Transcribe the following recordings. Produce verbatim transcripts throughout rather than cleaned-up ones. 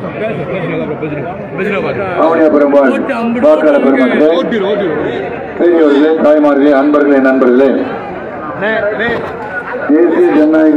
வாக்காள பெருமக்களே, பெரியோர்களே, தாய்மார்களே, அன்பர்களே, நண்பர்களே, தேசிய ஜனநாயக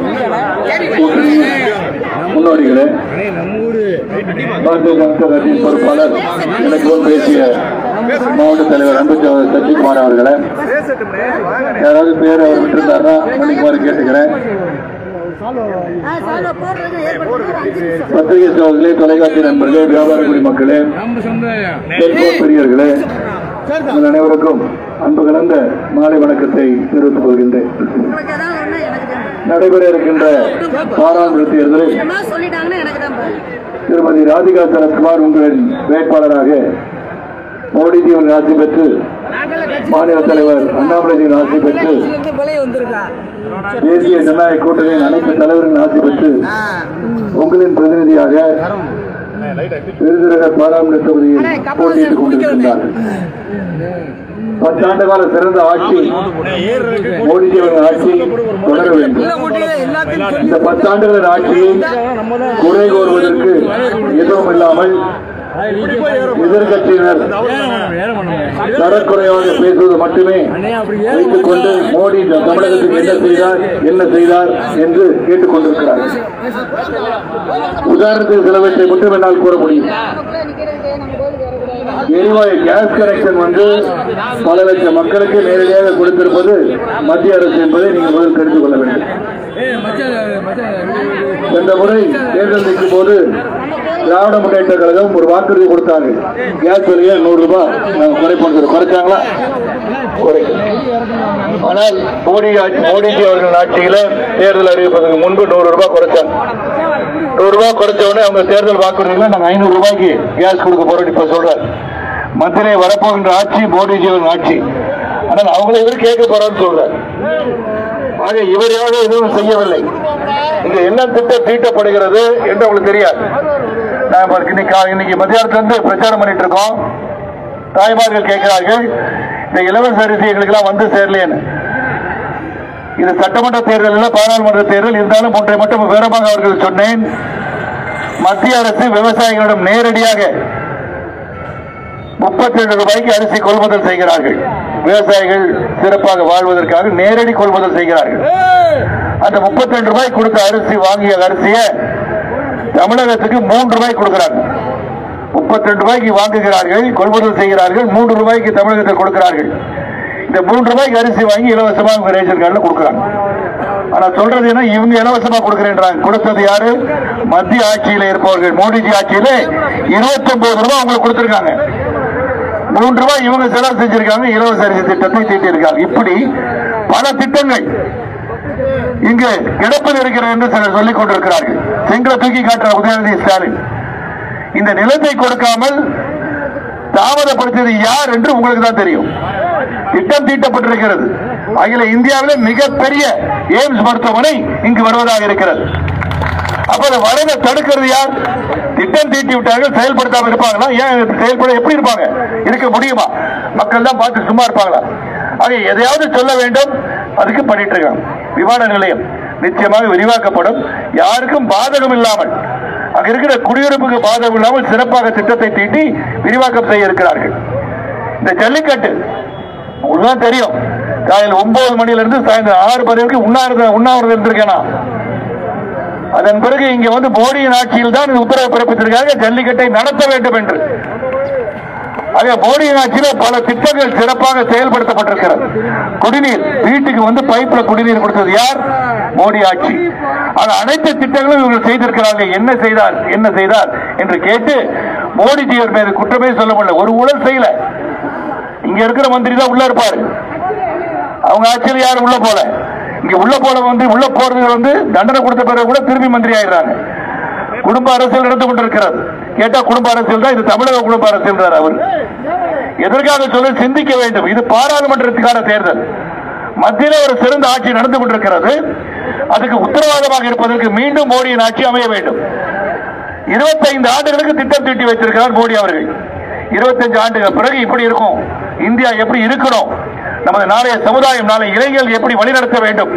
முன்னோடிகளே, பாரதிய ஜனதா கட்சியின் பொறுப்பாளர் எனக்கு முன் பேசிய மாவட்ட தலைவர் அன்பு சசிகுமார் அவர்களே, யாராவது பேர் அவர் விட்டிருந்தாருன்னா மன்னிக்குமாறு கேட்டுக்கிறேன். பத்திரிகை சகோதரர்களே, தொலைக்காட்சி நண்பர்களே, வியாபார குடிமக்களே, பெரியவர்களே, உங்கள் அனைவருக்கும் அன்பு கலந்த மாலை வணக்கத்தை தெரிவித்துக் கொள்கின்றேன். நடைபெற இருக்கின்ற பாராளுமன்ற தேர்தலில் திருமதி ராதிகா சரத்குமார் உங்களின் வேட்பாளராக மோடிஜி அவர்கள் ஆட்சி பெற்று, மாநில தலைவர் அண்ணாமலைஜியின் ஆட்சி பெற்று, தேசிய ஜனநாயக கூட்டணியின் அனைத்து தலைவர்களின் ஆட்சி பெற்று உங்களின் பிரதிநிதியாக விருதுநகர் பாராளுமன்ற தொகுதியில் போட்டியிட்டுக் கொண்டிருக்கின்றார்கள். பத்தாண்டு கால சிறந்த ஆட்சி மோடிஜி அவர்கள் ஆட்சி தொடர வேண்டும். இந்த பத்தாண்டுகளின் ஆட்சியை குறை கோருவதற்கு எதுவும் இல்லாமல் எதிர்கட்சியினர் தரக்குறையாக பேசுவது மட்டுமே வைத்துக் கொண்டு மோடி தமிழகத்துக்கு என்ன செய்தார் என்ன செய்தார் என்று கேட்டுக் கொண்டிருக்கிறார். உதாரணத்துக்கு சிலவற்றை மட்டும் என்னால் கூற முடியும். எரிவாயு கேஸ் கனெக்ஷன் வந்து பல லட்சம் மக்களுக்கு நேரடியாக கொடுத்திருப்பது மத்திய அரசு என்பதை நீங்கள் முதல் தெரிந்து கொள்ள வேண்டும். சென்ற முறை தேர்தல் நிற்கும் போது திராவிட முன்னேற்ற கழகம் ஒரு வாக்குறுதி கொடுத்தாங்க. கேஸ் விலையை நூறு ரூபாய் நாங்கள் குறைப்போம். குறைச்சாங்களா? ஆனால் மோடி மோடிஜி அவர்கள் ஆட்சியில தேர்தல் அறிவிப்பதற்கு முன்பு நூறு ரூபாய் குறைச்சாங்க. நூறு ரூபாய் குறைச்ச உடனே அவங்க தேர்தல் வாக்குறுதியில் நாங்கள் ஐநூறு ரூபாய்க்கு கேஸ் கொடுக்க போறோம் இப்ப சொல்றாரு. மத்தியிலே வரப்போகின்ற ஆட்சி மோடிஜி அவர்கள் ஆட்சி. ஆனால் அவங்களை இவர் கேட்க போறான்னு சொல்றாரு. ஆக இவராக எதுவும் செய்யவில்லை. இங்க என்ன திட்டம் தீட்டப்படுகிறது என்று உங்களுக்கு தெரியாது. இன்னைக்கு மத்தியானத்துல இருந்து பிரச்சாரம் பண்ணிட்டு இருக்கோம். தாய்மார்கள் கேட்கிறார்கள், இந்த இலவச அரிசி எங்களுக்கு எல்லாம் வந்து சேரலையேன்னு. இது சட்டமன்ற தேர்தல் இல்ல, பாராளுமன்ற தேர்தல். இருந்தாலும் ஒன்றை மட்டும் விவரமாக அவர்கள் சொன்னேன். மத்திய அரசு விவசாயிகளிடம் நேரடியாக முப்பத்தி ரெண்டு ரூபாய்க்கு அரிசி கொள்முதல் செய்கிறார்கள். விவசாயிகள் சிறப்பாக வாழ்வதற்காக நேரடி கொள்முதல் செய்கிறார்கள். அந்த முப்பத்தி ரெண்டு ரூபாய் கொடுத்த அரிசி வாங்கிய அரிசியை தமிழகத்துக்கு மூன்று ரூபாய் கொடுக்கிறார்கள். முப்பத்தி ரெண்டு ரூபாய்க்கு வாங்குகிறார்கள், கொள்முதல் செய்கிறார்கள், மூன்று ரூபாய்க்கு தமிழகத்தில் கொடுக்கிறார்கள். இந்த மூன்று ரூபாய்க்கு அரிசி வாங்கி இலவசமாக ரேஷன் கார்டுல கொடுக்கிறாங்க. ஆனா சொல்றது என்ன, இவங்க இலவசமா கொடுக்கிறேன். கொடுத்தது யாரு? மத்திய ஆட்சியில இருப்பவர்கள். மோடிஜி ஆட்சியில இருபத்தி ஒன்பது ரூபாய் அவங்களுக்கு கொடுத்திருக்காங்க. மூன்று ரூபாய் இவங்க செலவு செஞ்சிருக்காங்க. இலவச அரிசி திட்டத்தை தீட்டி இருக்காங்க. இப்படி பல திட்டங்கள் இங்கு கிடப்பில் இருக்கிறது என்று சிலர் சொல்லிக் கொண்டிருக்கிறார்கள். செங்கலை தூக்கி காட்டுற உதயநிதி ஸ்டாலின் இந்த நிலத்தை கொடுக்காமல் தாமதப்படுத்தியது யார் என்று உங்களுக்கு தான் தெரியும். திட்டம் தீட்டப்பட்டிருக்கிறது. அகில இந்தியாவிலே மிகப்பெரிய எய்ம்ஸ் மருத்துவமனை இங்கு வருவதாக இருக்கிறது. அப்ப வரதை தடுக்கிறது யார்? திட்டம் தீட்டி விட்டார்கள், செயல்படுத்தாமல் இருப்பாங்களா? ஏன் செயல்பட எப்படி இருப்பாங்க? இருக்க முடியுமா? மக்கள் தான் பார்த்து சும்மா இருப்பாங்களா? ஆக எதையாவது சொல்ல வேண்டும், அதுக்கு பண்ணிட்டு இருக்காங்க. விமான நிலையம் நிச்சயமாக விரிவாக்கப்படும். யாருக்கும் பாதகம் இல்லாமல், அங்க இருக்கிற குடியிருப்புக்கு பாதகம் இல்லாமல் சிறப்பாக திட்டத்தை தீட்டி விரிவாக்கம் செய்ய இருக்கிறார்கள். இந்த ஜல்லிக்கட்டு உங்களுக்கு தெரியும். காலையில் ஒன்பது மணில இருந்து சாயந்தரம் ஆறு மணி வரைக்கும் உண்ணாவிரதம் உண்ணாவிரதம் இருந்திருக்கேனா. அதன் பிறகு இங்க வந்து மோடியின் ஆட்சியில் தான் உத்தரவு பிறப்பித்திருக்காங்க ஜல்லிக்கட்டை நடத்த வேண்டும் என்று. ஆக மோடியின் ஆட்சியில பல திட்டங்கள் சிறப்பாக செயல்படுத்தப்பட்டிருக்கிறது. குடிநீர் வீட்டுக்கு வந்து பைப்ல குடிநீர் கொடுத்தது யார்? மோடி ஆட்சி. ஆக அனைத்து திட்டங்களும் இவர்கள் செய்திருக்கிறார்கள். என்ன செய்தார் என்ன செய்தார் என்று கேட்டு மோடிஜி மீது குற்றமே சொல்ல முடியல. ஒரு ஊழல் செய்யல. இங்க இருக்கிற மந்திரி தான் உள்ள இருப்பாரு. அவங்க ஆட்சியில் யாரும் உள்ள போல. இங்க உள்ள போல வந்து உள்ள போறது வந்து தண்டனை கொடுத்த பிறகு கூட திரும்பி மந்திரி ஆயிடுறாங்க. குடும்ப அரசியல் நடந்து கொண்டிருக்கிறது. கேட்டா குடும்ப அரசியல் தான். இது தமிழக குடும்ப அரசியல் தான். அவர் எதற்காக சொல்ல சிந்திக்க வேண்டும். இது பாராளுமன்றத்துக்கான தேர்தல். மத்தியிலே ஒரு சிறந்த ஆட்சி நடந்து கொண்டிருக்கிறது. அதுக்கு உத்தரவாதமாக இருப்பதற்கு மீண்டும் மோடியின் ஆட்சி அமைய வேண்டும். இருபத்தைந்து ஆண்டுகளுக்கு திட்டம் தீட்டி வைத்திருக்கிறார் மோடி அவர்கள். இருபத்தஞ்சு ஆண்டுகள் பிறகு இப்படி இருக்கும், இந்தியா எப்படி இருக்கணும், நமது நாளைய சமுதாயம், நாளை இளைஞர்கள் எப்படி வழிநடத்த வேண்டும்,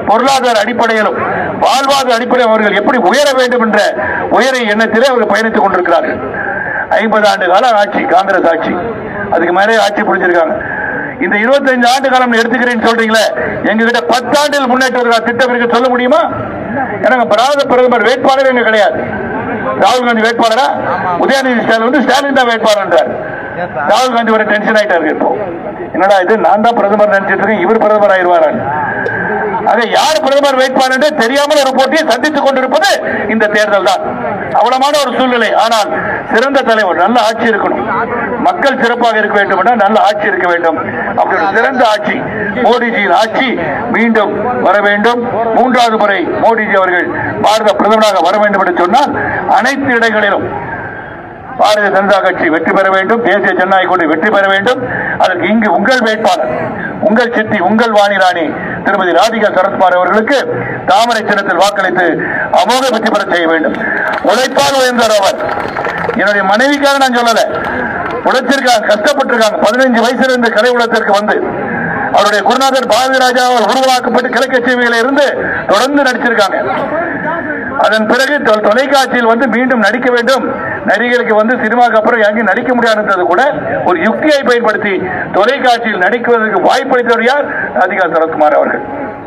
பொருளாதார அடிப்படையிலும் வாழ்வாதார அடிப்படையில் அவர்கள் எப்படி உயர வேண்டும் என்ற உயர எண்ணத்திலே அவர்கள் பயணித்துக் கொண்டிருக்கிறார்கள். ஐம்பது ஆண்டு கால ஆட்சி, காங்கிரஸ் ஆட்சி, அதுக்கு மேலே ஆட்சி புரிஞ்சிருக்காங்க. இந்த இருபத்தஞ்சு ஆண்டு காலம் எடுத்துக்கிறேன்னு சொல்றீங்களே, எங்ககிட்ட பத்தாண்டில் முன்னேற்ற திட்டம் இருக்கு, சொல்ல முடியுமா? எனக்கு பாரத பிரதமர் வேட்பாளர் எங்க கிடையாது. ராகுல் காந்தி வேட்பாளரா? உதயநிதி ஸ்டாலின் வந்து ஸ்டாலின் தான் வேட்பாளர். ராகுல் காந்தி ஒரு டென்ஷன் ஆயிட்டாரு. இப்போ என்னடா இது, நான் தான் பிரதமர் நினைச்சிட்டு இருக்கேன், இவர் பிரதமர் ஆயிடுவாரு. ஆக யார் பிரதமர் வேட்பாளர் தெரியாமல் ஒரு போட்டியை சந்தித்துக் கொண்டிருப்பது இந்த தேர்தல் தான். அவ்வளவான ஒரு சூழ்நிலை. ஆனால் சிறந்த தலைவர், நல்ல ஆட்சி இருக்கணும், மக்கள் சிறப்பாக இருக்க வேண்டும் என்றால் நல்ல ஆட்சி இருக்க வேண்டும். அப்படி ஒரு சிறந்த ஆட்சி, மோடிஜியின் ஆட்சி மீண்டும் வர வேண்டும். மூன்றாவது முறை மோடிஜி அவர்கள் பாரத பிரதமராக வர வேண்டும் என்று சொன்னால் அனைத்து இடங்களிலும் பாரதிய ஜனதா கட்சி வெற்றி பெற வேண்டும், தேசிய ஜனநாயக கூட்டணி வெற்றி பெற வேண்டும். அதற்கு இங்கு உங்கள் வேட்பாளர், உங்கள் சித்தி, உங்கள் வாணி ராணி திருமதி ராதிகா சரத்குமார் அவர்களுக்கு தாமரை சின்னத்தில் வாக்களித்து அமோக வெற்றி பெற செய்ய வேண்டும். உழைப்பால் உயர்ந்தார் அவர். என்னுடைய மனைவிக்காக நான் சொல்லல, உழைச்சிருக்காங்க, கஷ்டப்பட்டிருக்காங்க. பதினைஞ்சு வயசுல இருந்து கலை உலகத்திற்கு வந்து அவருடைய குருநாதர் பாரதி ராஜா உருவாக்கப்பட்டு கிழக்கு சேவையில இருந்து தொடர்ந்து நடிச்சிருக்காங்க. அதன் பிறகு தொலைக்காட்சியில் வந்து மீண்டும் நடிக்க வேண்டும், நடிகர்களுக்கு வந்து சினிமாவுக்கு அப்புறம் எங்கேயும் நடிக்க முடியாது கூட ஒரு யுக்தியை பயன்படுத்தி தொலைக்காட்சியில் நடிக்குவதற்கு வாய்ப்பளித்தவர் யார்? ராதிகா சரத்குமார் அவர்கள்.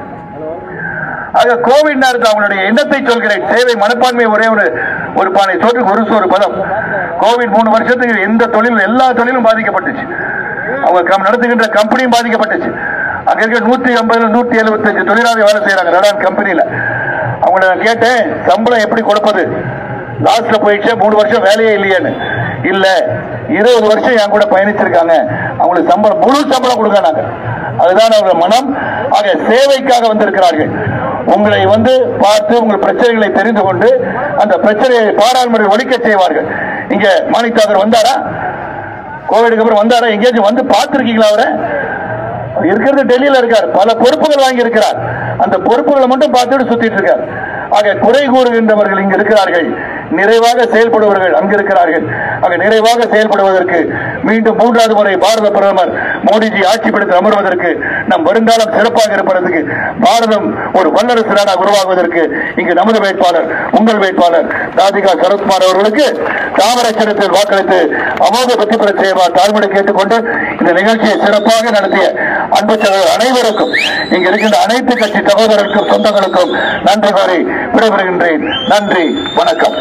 ஆக கோவிட் நேரத்தில் அவங்களுடைய எண்ணத்தை சொல்கிறேன். சேவை மனப்பான்மை ஒரே ஒரு ஒரு பானை சோற்றுக்கு ஒரு சோறு பதம். கோவிட் மூணு வருஷத்துக்கு எந்த தொழிலும், எல்லா தொழிலும் பாதிக்கப்பட்டுச்சு. அவங்க நடத்துகின்ற கம்பெனியும் பாதிக்கப்பட்டுச்சு. அங்க இருக்க நூத்தி ஐம்பது நூத்தி எழுபத்தி அஞ்சு தொழிலாளர்கள் வேலை செய்யறாங்க ரடான் கம்பெனியில. அவங்கள நான் கேட்டேன், சம்பளம் எப்படி கொடுப்பது? லாஸ்ட்ல போயிடுச்சு, மூணு வருஷம் வேலையே இல்லையான்னு. இல்ல, இருபது வருஷம் என் கூட பயணிச்சிருக்காங்க, அவங்களுக்கு சம்பளம், முழு சம்பளம் கொடுக்க. அதுதான் அவர்கள் மனம். ஆக சேவைக்காக வந்திருக்கிறார்கள். உங்களை வந்து பார்த்து உங்கள் பிரச்சனைகளை தெரிந்து கொண்டு அந்த பிரச்சனையை பாராளுமன்ற ஒழிக்க செய்வார்கள். இங்க மாணிக்தாகர் வந்தாரா? கோவிடுக்கு அப்புறம் வந்தாரா? எங்கேயாச்சும் வந்து பார்த்திருக்கீங்களா? அவரை இருக்கிறது டெல்லியில இருக்கார், பல பொறுப்புகள் வாங்கி இருக்கிறார். அந்த பொறுப்புகளை மட்டும் பார்த்துட்டு சுத்திட்டு இருக்கார். ஆக குறை கூறுகின்றவர்கள் இங்கு இருக்கிறார்கள், நிறைவாக செயல்படுபவர்கள் அங்கு இருக்கிறார்கள். ஆக நிறைவாக செயல்படுவதற்கு மீண்டும் மூன்றாவது முறை பாரத பிரதமர் மோடிஜி ஆட்சி பிடித்து அமர்வதற்கு, நம் வருங்காலம் சிறப்பாக இருப்பதற்கு, பாரதம் ஒரு வல்லரசு நாடாக உருவாகுவதற்கு இங்கு நமது வேட்பாளர், உங்கள் வேட்பாளர் ராதிகா சரத்குமார் அவர்களுக்கு தாமரை சின்னத்தில் வாக்களித்து அமோக வெற்றி பெற செய்வார் தாழ்மையை கேட்டுக்கொண்டு இந்த நிகழ்ச்சியை சிறப்பாக நடத்திய அன்பு சகோதரர் அனைவருக்கும், இங்கு இருக்கின்ற அனைத்து கட்சி சகோதரருக்கும் சொந்தங்களுக்கும் நன்றி கூறி விடைபெறுகின்றேன். நன்றி, வணக்கம்.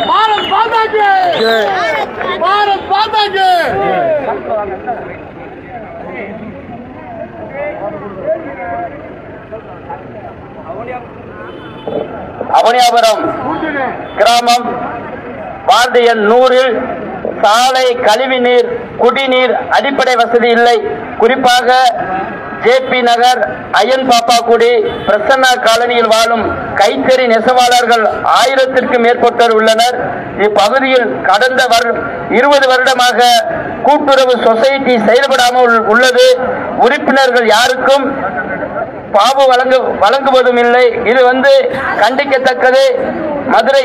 அவனியாபுரம் கிராமம் வார்டு எண் நூறில் சாலை, கழிவுநீர், குடிநீர் அடிப்படை வசதி இல்லை. குறிப்பாக ஜே பி நகர், அயன் பாப்பாக்குடி, பிரசன்னா காலனியில் வாழும் கைத்தறி நெசவாளர்கள் ஆயிரத்திற்கும் மேற்பட்டோர் உள்ளனர். இப்பகுதியில் கடந்த இருபது வருடமாக கூட்டுறவு சொசைட்டி செயல்படாமல் உள்ளது. உறுப்பினர்கள் யாருக்கும் பாவு வழங்கு வழங்குவதும் இல்லை. இது வந்து கண்டிக்கத்தக்கது. மதுரை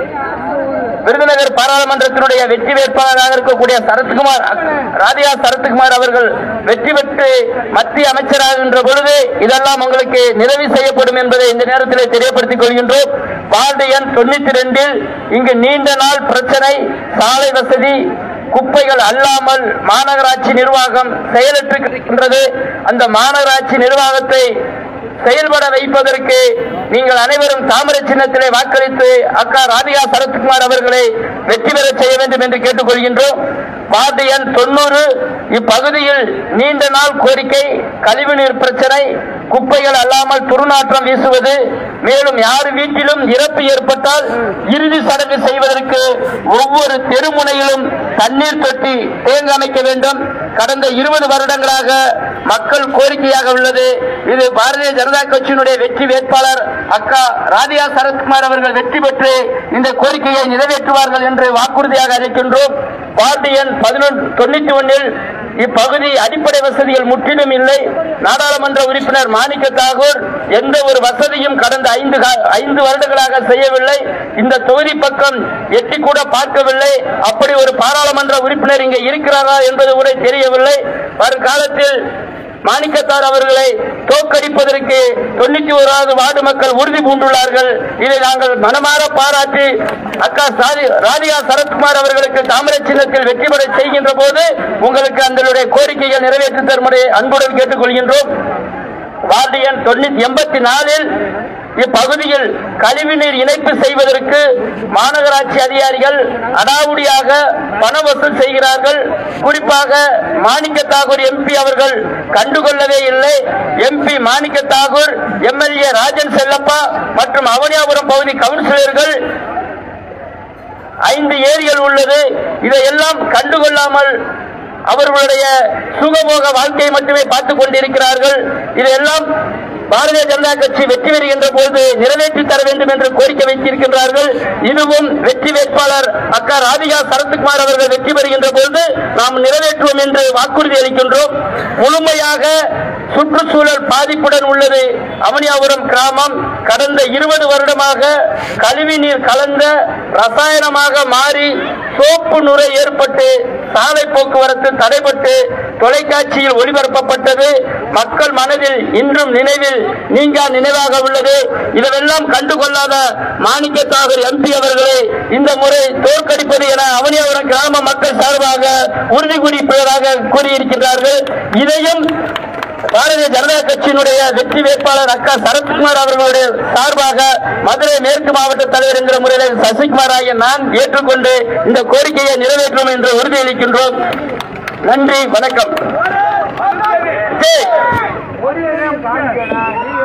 விருதுநகர் பாராளுமன்றத்தினுடைய வெற்றி வேட்பாளராக இருக்கக்கூடிய சரத்குமார், ராதிகா சரத்குமார் அவர்கள் வெற்றி பெற்று மத்திய அமைச்சராகின்ற பொழுது இதெல்லாம் உங்களுக்கு நிறைவு செய்யப்படும் என்பதை இந்த நேரத்தில் தெரியப்படுத்திக் கொள்கின்றோம். வார்டு எண் தொண்ணூத்தி ரெண்டில் இங்கு நீண்ட நாள் பிரச்சனை, சாலை வசதி, குப்பைகள் அல்லாமல் மாநகராட்சி நிர்வாகம் செயலற்றிருக்கின்றது. அந்த மாநகராட்சி நிர்வாகத்தை செயல்பட வைப்பதற்கு நீங்கள் அனைவரும் தாமரை சின்னத்திலே வாக்களித்து அக்கா ராதிகா சரத்குமார் அவர்களை வெற்றி பெற செய்ய வேண்டும் என்று கேட்டுக்கொள்கின்றோம். வார்டு எண் தொண்ணூறு இப்பகுதியில் நீண்ட நாள் கோரிக்கை, கழிவுநீர் பிரச்சனை, குப்பைகள் அல்லாமல் துர்நாற்றம் வீசுவது, மேலும் யார் வீட்டிலும் இறப்பு ஏற்பட்டால் இறுதி சடங்கு செய்வதற்கு ஒவ்வொரு தெருமுனையிலும் தண்ணீர் தொட்டி தேங்க அமைக்க வேண்டும். கடந்த இருபது வருடங்களாக மக்கள் கோரிக்கையாக உள்ளது. இது பாரதிய ஜனதா கட்சியினுடைய வெற்றி வேட்பாளர் அக்கா ராதிகா சரத்குமார் அவர்கள் வெற்றி பெற்று இந்த கோரிக்கையை நிறைவேற்றுவார்கள் என்று வாக்குறுதியாக அளிக்கின்றோம். வார்டு எண் பதினொன்று தொண்ணூத்தி ஒன்னில் இப்பகுதி அடிப்படை வசதிகள் முற்றிலும் இல்லை. நாடாளுமன்ற உறுப்பினர் மாணிக்க தாகூர் எந்த ஒரு வசதியும் கடந்த ஐந்து ஐந்து வருடங்களாக செய்யவில்லை. இந்த தொகுதி பக்கம் எட்டி கூட பார்க்கவில்லை. அப்படி ஒரு பாராளுமன்ற உறுப்பினர் இங்கே இருக்கிறாரா என்பது கூட தெரியவில்லை. வருங்காலத்தில் மாணிக்கத்தார் அவர்களை தோற்கடிப்பதற்கு தொண்ணூத்தி ஓராவது வார்டு மக்கள் உறுதி பூண்டுள்ளார்கள். இதை நாங்கள் மனமாற பாராட்டி அக்கா ராதிகா சரத்குமார் அவர்களுக்கு தாமரை சின்னத்தில் வெற்றி பெற செய்கின்ற போது உங்களுக்கு அந்த கோரிக்கைகள் நிறைவேற்றி தரும்படி அன்புடன் கேட்டுக் கொள்கின்றோம். வார்டு எண் எண்பத்தி நாலில் இப்பகுதியில் கழிவுநீர் இணைப்பு செய்வதற்கு மாநகராட்சி அதிகாரிகள் அடாவுடியாக பண வசூல் செய்கிறார்கள். குறிப்பாக மாணிக்க தாகூர் எம்பி அவர்கள் கண்டுகொள்ளவே இல்லை. எம்பி மாணிக்க தாகூர், எம்எல்ஏ ராஜன் செல்லப்பா மற்றும் அவனியாபுரம் பகுதி கவுன்சிலர்கள் ஐந்து ஏரிகள் உள்ளது. இதையெல்லாம் கண்டுகொள்ளாமல் அவர்களுடைய சுகபோக வாழ்க்கையை மட்டுமே பார்த்துக் கொண்டிருக்கிறார்கள். இதையெல்லாம் பாரதிய ஜனதா கட்சி வெற்றி பெறுகின்ற போது நிறைவேற்றி தர வேண்டும் என்று கோரிக்கை வைத்திருக்கின்றார்கள். இதுவும் வெற்றி வேட்பாளர் அக்கா ராதிகா சரத்குமார் அவர்கள் வெற்றி பெறுகின்ற போது நாம் நிறைவேற்றுவோம் என்று வாக்குறுதி அளிக்கின்றோம். முழுமையாக சுற்றுச்சூழல் பாதிப்புடன் உள்ளது அவனியாபுரம் கிராமம். கடந்த இருபது வருடமாக கழிவுநீர் கலந்த ரசாயனமாக மாறி சோப்பு நுரை ஏற்பட்டு சாலை போக்குவரத்து தடைபட்டு தொலைக்காட்சியில் ஒளிபரப்பப்பட்டது. மக்கள் மனதில் இன்றும் நினைவில் நீங்க நினைவாக உள்ளது. இதெல்லாம் கண்டுகொள்ளாத மாணிக்க தாகூர் எம்பி அவர்களை இந்த முறை தோற்கடிப்பது என அவனியாபுரம் கிராம மக்கள் சார்பாக உறுதி கூறியிருப்பதாக கூறியிருக்கிறார்கள். இதையும் பாரதிய ஜனதா கட்சியினுடைய வெற்றி வேட்பாளர் அக்கா சரத்குமார் அவர்களுடைய சார்பாக மதுரை மேற்கு மாவட்ட தலைவர் என்கிற முறையில் சசிகுமார் ஆகிய நான் ஏற்றுக்கொண்டு இந்த கோரிக்கையை நிறைவேற்றும் என்று உறுதியளிக்கின்றோம். நன்றி, வணக்கம்.